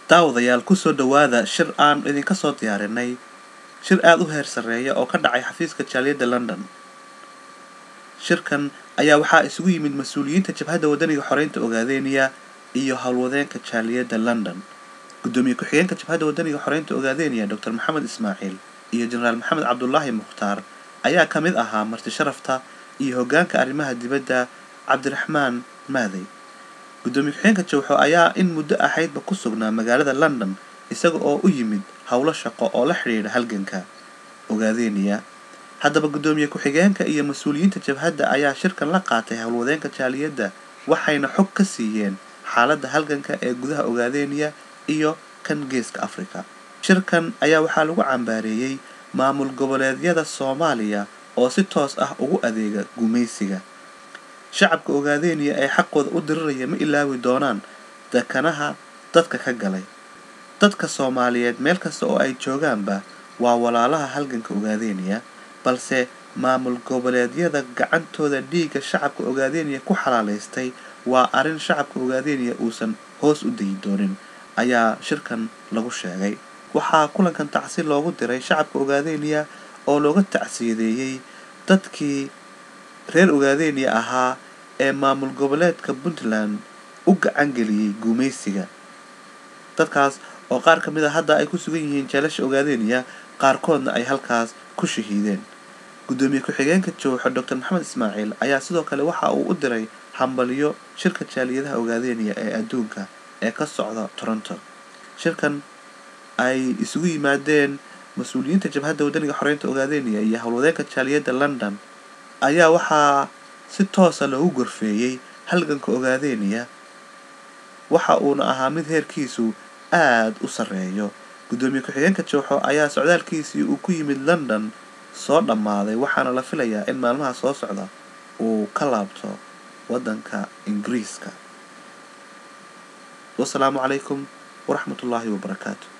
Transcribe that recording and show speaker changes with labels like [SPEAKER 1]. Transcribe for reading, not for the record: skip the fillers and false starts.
[SPEAKER 1] daawadayaal ku soo dhawaada shir aan idinka soo diyaarinay shir aad u heer sareeya oo ka dhacay xafiiska jaaliyadda London. Shirkan ayaa waxaa isugu yimid mas'uuliyiinta jabhadda wadaniga xoreynta Ogaadeniya iyo howlwadeenka jaaliyadda London. Gudoomiye ku-xigeenka jabhadda wadaniga xoreynta Ogaadeniya Dr. Maxamed Ismaaciil iyo Generaal Maxamed Cabdullaahi Mukhtaar ayaa ka mid ahaa marti sharafta iyo hoggaanka arrimaha dibadda Cabdiraxmaan Maaday. Gudoomiye ku-xigeenka jawxo ayaa in muddo ahaydba ku sugnaa magaalada London isaga oo u yimid hawlo shaqo oo la xiriira halganka Ogaadeniya. Haddaba gudoomiye ku-xigeenka iyo mas'uuliyiinta jabhadda ayaa shirkan la qaatay howlwadeenka jaaliyadda waxayna xog ka siiyeen xaaladda halganka ee gudaha Ogaadeniya iyo kan Geeska Afrika. Shirkan ayaa waxaa lagu cambaareeyay maamul goboleedyada Soomaaliya oo si toos ah ugu adeega gumaysiga. Shacabka Ogaadeniya ee xaqooda u diriraya ma ilaawi doonaan dakanaha dadka ka galay. Dadka Soomaaliyeed meel kasta oo ay joogaanba waa walaalaha halganka Ogaadeniya, balse maamul goboleedyada gacantooda dhiigga shacabka Ogaadeniya ku xalaaleystay waa arrin shacabka Ogaadeniya uusan hoos u dayi doonin, ayaa shirkan lagu sheegay. Waxaa kulankan tacsi loogu diray shacabka Ogaadeniya oo looga tacsiyadeeyay dadkii reer Ogaadeniya ahaa ee maamul goboleedka Puntland u gacan geliyay gumaysiga. Dadkaas oo qaar ka mid ah hadda ay ku sugan yihiin jeelasha Ogaadeniya, qaarkoodna ay halkaas ku shahiideen. Gudoomiye ku-xigeenka jawxo Dr. Maxamed Ismaaciil ayaa sidoo kale waxa uu u diray hambalyo shirka jaaliyadaha Ogaadeniya ee adduunka ee ka socda Toronto. Shirkan ay isugu yimaadeen mas'uuliyiinta jabhadda wadaniga xoreynta Ogaadeniya iyo howlwadeenka jaaliyadda London ayaa waxaa si toos ah loogu gorfeeyay halganka Ogaadeniya, waxa uuna ahaa mid heerkiisu aad u sareeyo. Gudoomiye ku-xigeenka jawxo ayaa socdaalkiisii uu ku yimid London soo dhammaaday waxaana la filayaa in maalmaha soo socda uu ka laabto waddanka Ingiriiska. Wassalaamu calaykum waraxmatullaahi wabarakaatuh.